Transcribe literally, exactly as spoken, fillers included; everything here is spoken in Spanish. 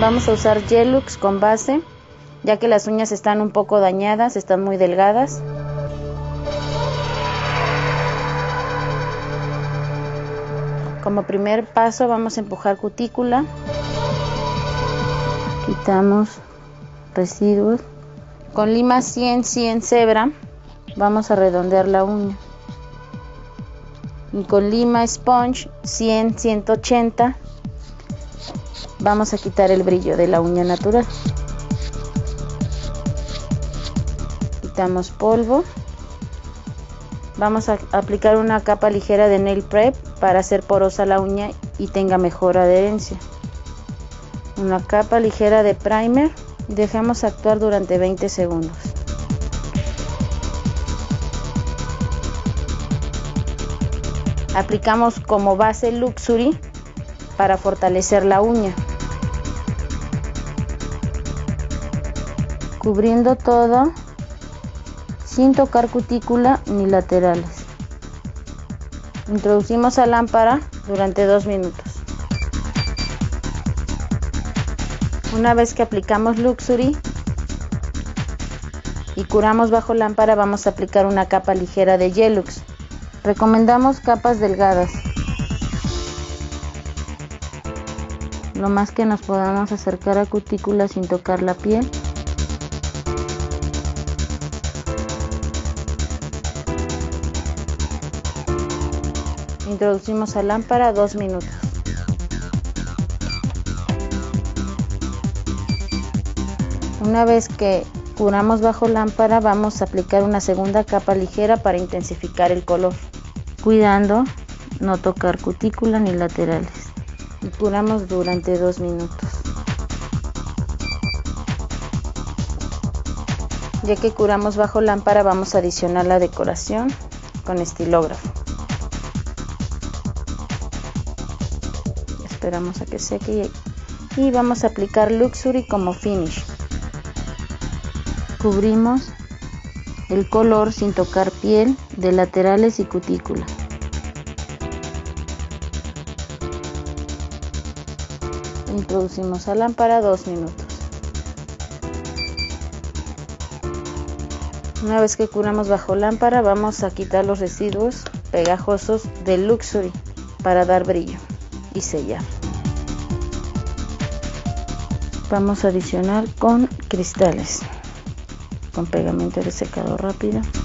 Vamos a usar Gelux con base, ya que las uñas están un poco dañadas, están muy delgadas. Como primer paso vamos a empujar cutícula, quitamos residuos. Con lima cien cien cebra vamos a redondear la uña. Y con lima sponge cien ciento ochenta vamos a quitar el brillo de la uña natural. Quitamos polvo. Vamos a aplicar una capa ligera de nail prep para hacer porosa la uña y tenga mejor adherencia. Una capa ligera de primer y dejamos actuar durante veinte segundos. Aplicamos como base Luxury para fortalecer la uña, cubriendo todo sin tocar cutícula ni laterales. Introducimos a lámpara durante dos minutos. Una vez que aplicamos Luxury y curamos bajo lámpara, vamos a aplicar una capa ligera de Gelux. Recomendamos capas delgadas, lo más que nos podamos acercar a cutícula sin tocar la piel. Introducimos a lámpara dos minutos. Una vez que curamos bajo lámpara, vamos a aplicar una segunda capa ligera para intensificar el color, cuidando no tocar cutícula ni laterales. Y curamos durante dos minutos. Ya que curamos bajo lámpara, vamos a adicionar la decoración con estilógrafo. Esperamos a que seque y, y vamos a aplicar Luxury como finish. Cubrimos el color sin tocar piel de laterales y cutícula. Introducimos a lámpara dos minutos. Una vez que curamos bajo lámpara, vamos a quitar los residuos pegajosos de Luxury para dar brillo y sellar. Vamos a adicionar con cristales, con pegamento de secado rápido.